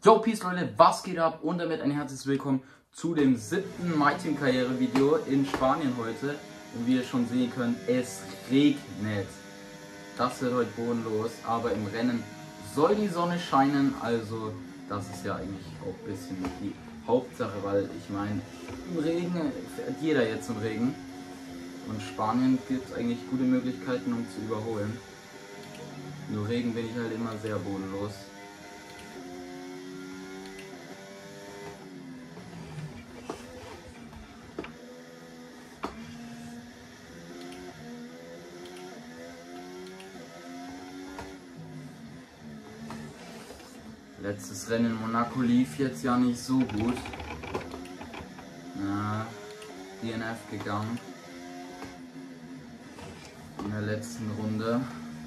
Yo, Peace Leute, was geht ab? Und damit ein herzliches Willkommen zu dem 7. MyTeam-Karriere-Video in Spanien heute. Und wie ihr schon sehen könnt, es regnet. Das wird heute bodenlos, aber im Rennen soll die Sonne scheinen. Also das ist ja eigentlich auch ein bisschen die Hauptsache, weil ich meine, im Regen fährt jeder jetzt im Regen. Und Spanien gibt es eigentlich gute Möglichkeiten, um zu überholen. Nur Regen bin ich halt immer sehr bodenlos. Letztes Rennen in Monaco lief jetzt ja nicht so gut. DNF gegangen in der letzten Runde.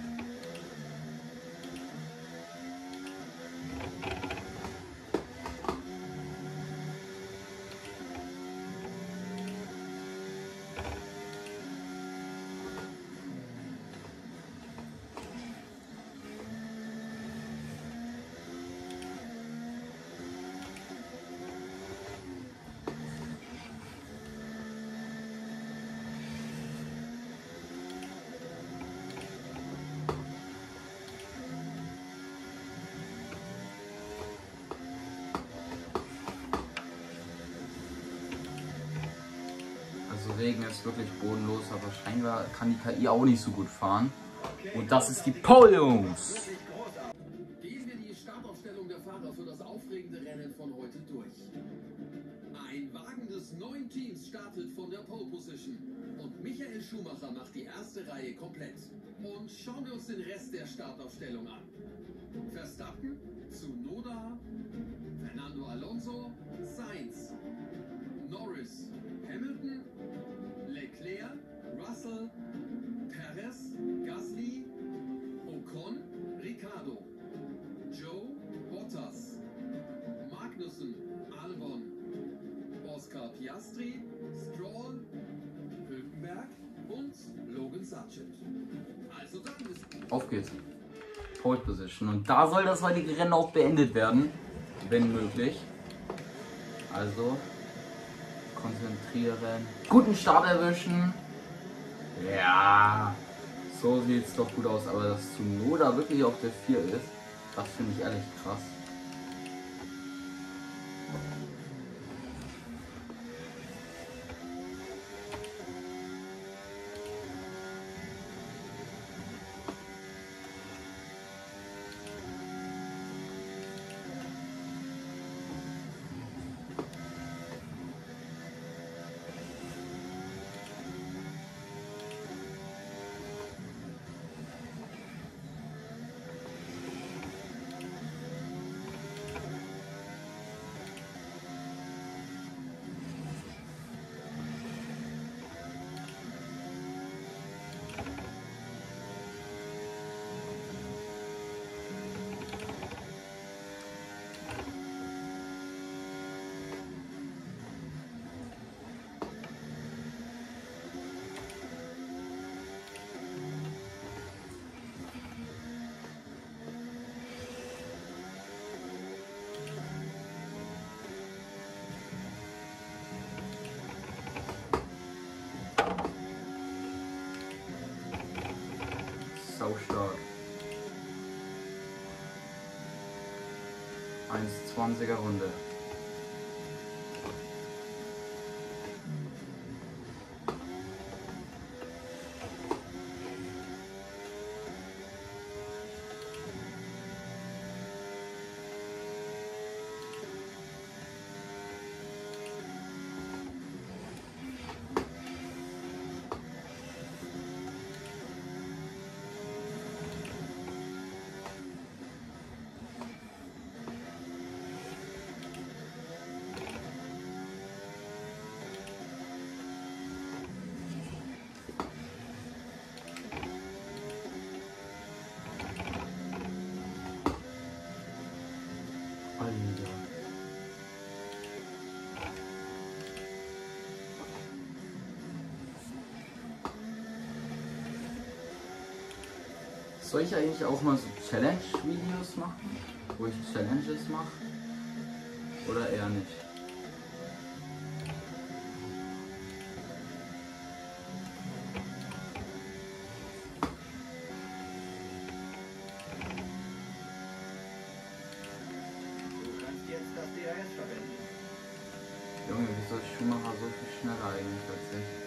Regen ist wirklich bodenlos, aber scheinbar kann die KI auch nicht so gut fahren. Und das ist die Pole, Jungs! Gehen wir die Startaufstellung der Fahrer für das aufregende Rennen von heute durch. Ein Wagen des neuen Teams startet von der Pole Position. Und Michael Schumacher macht die erste Reihe komplett. Und schauen wir uns den Rest der Startaufstellung an. Verstappen, Tsunoda, Fernando Alonso, Sainz, Norris, Hamilton, Leclerc, Russell, Perez, Gasly, Ocon, Ricciardo, Joe, Bottas, Magnussen, Albon, Oscar Piastri, Stroll, Hülkenberg und Logan Sargent. Also dann ist... Auf geht's. Pole Position. Und da soll das heutige Rennen auch beendet werden, wenn möglich. Also... konzentrieren. Guten Start erwischen. Ja, so sieht es doch gut aus. Aber dass Tsunoda wirklich auf der 4 ist, das finde ich ehrlich krass. Sau stark. 1,20er Runde. Soll ich eigentlich auch mal so Challenge-Videos machen, wo ich Challenges mache? Oder eher nicht. Du kannst jetzt das DRS verwenden. Junge, wieso ist Schumacher so viel schneller eigentlich als ich?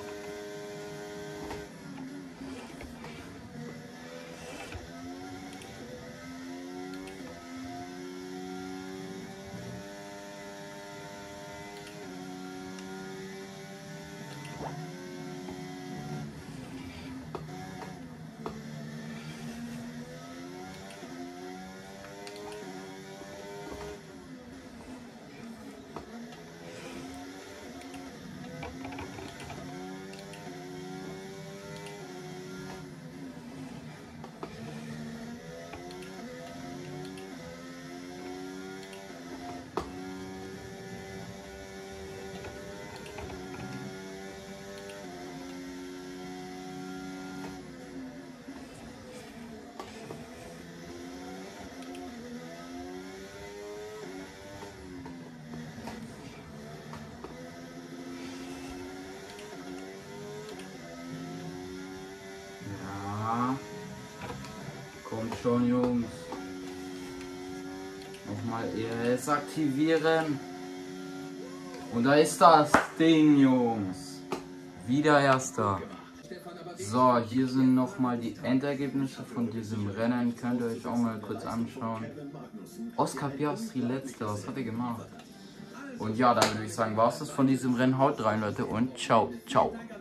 Kommt schon, Jungs. Nochmal ES aktivieren. Und da ist das Ding, Jungs. Wieder Erster. So, hier sind nochmal die Endergebnisse von diesem Rennen. Könnt ihr euch auch mal kurz anschauen. Oscar Piastri letzter. Was hat er gemacht? Und ja, dann würde ich sagen, war es das von diesem Rennen. Haut rein, Leute. Und ciao, ciao.